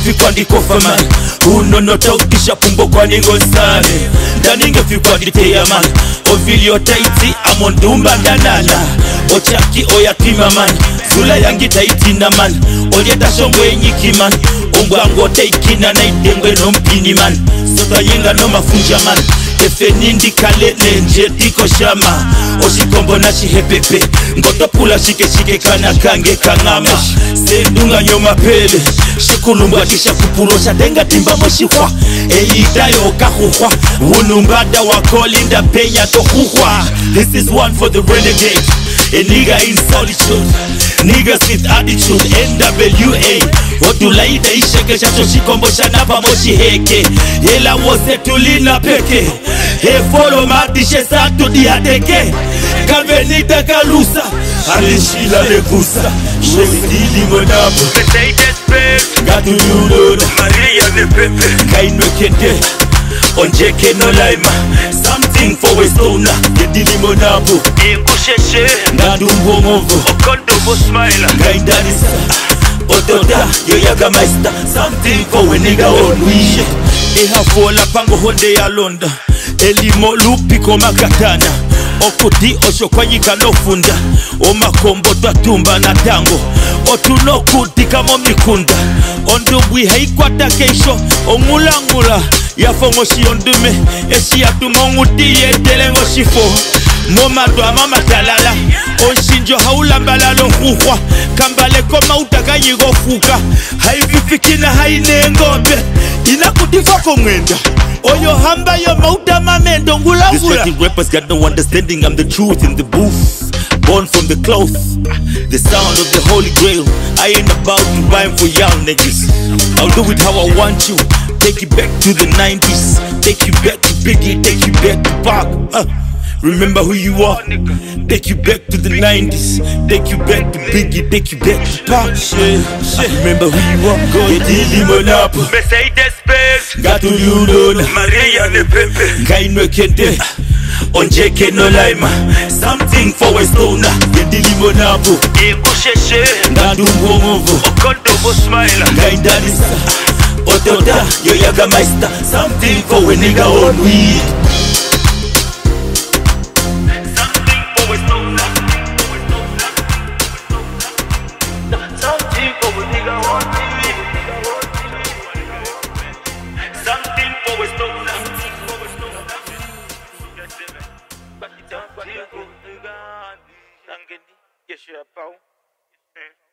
fikwa ndikofa man unonota ukisha pumbo kwa ningosane ndaninge fikwa nditeya man ovilio taiti amondumba ndanana ochaki oyatima man zula yangi taitina man olieta shongo enyiki man ongwango teikina na idengwe no mpini man sota yenga no mafunja man efe nindi kale lenje tiko shama oshikombo na shihepepe ngotopula shike kana kange kangama sendunga nyoma pele shikulumbwa kisha kupulosha tenga timba moshikwa eitayo kahuhwa unumbada wakolinda penya tohuhwa. This is one for the renegade, a nigga in solitude, niggas with attitude, NWA otulaida isheke chacho shikombo shanapa moshi heke hela wose tulina peke he follow madishe sato diadeke kavenita kalusa alishila lekusa shemidili monapo Mercedes Benz gatuludona Maria ne pepe kainwe kende onjeke no laima something for a stoner yedili monapo ekusheshe ngandungongovo okondobo smile gaindanisa otoda yoyaga master something for a nigga on we ehafola pango honde ya londa elimo lupi koma katana okudi oshokwanyika nofunda omakombo twatumba na tango otunokudi kamo mikunda ondubwi haikwata keisho ongulangula yafongoshi ondume eshiatumonguti yetelengo shifo momadwa mamatalala onshinjo haulambalalo nkuhwa kambale koma utakayigofuka haififikina hainengombe inakutifako mwenda oyo hamba yo mauta mamendo ngulangula. These rappers got no understanding, I'm the truth in the booth, born from the cloth, the sound of the holy grail. I ain't about to rhyme for y'all niggas, I'll do it how I want you. Take you back to the 90s, take you back to Biggie, take you back to Pac. Remember who you are. Take you back to the 90s, take you back to Biggie, take you back to Pac. Remember who you are. Yedili monapo Mercedes Benz gatuludona Maria ne pepe kainwe kende onjeke no laima something for a stoner yedili monapo ekusheshe ngandungongovo okondobo smile gaindanisa otoda yoyaga master something for a nigga on weed. Yes, you're a